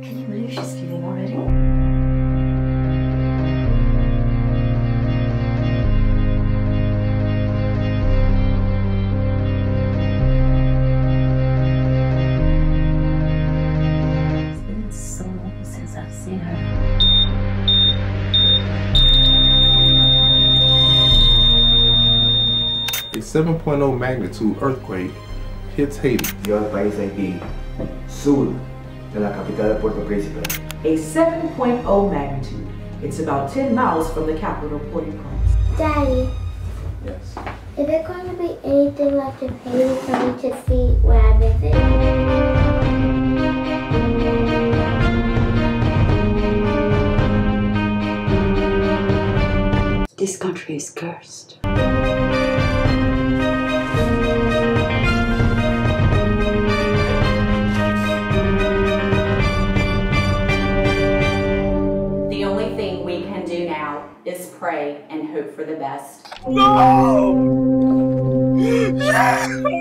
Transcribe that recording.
Can you believe she's leaving already? It's been so long since I've seen her. A 7.0 magnitude earthquake hits Haiti. Dio al país Haití, sur de la capital de Puerto Príncipe. A 7.0 magnitude. It's about 10 miles from the capital, Port-au-Prince. Daddy, Yes. is there going to be anything left in Haiti for me to see when I visit? This country is cursed. The only thing we can do now is pray and hope for the best. No!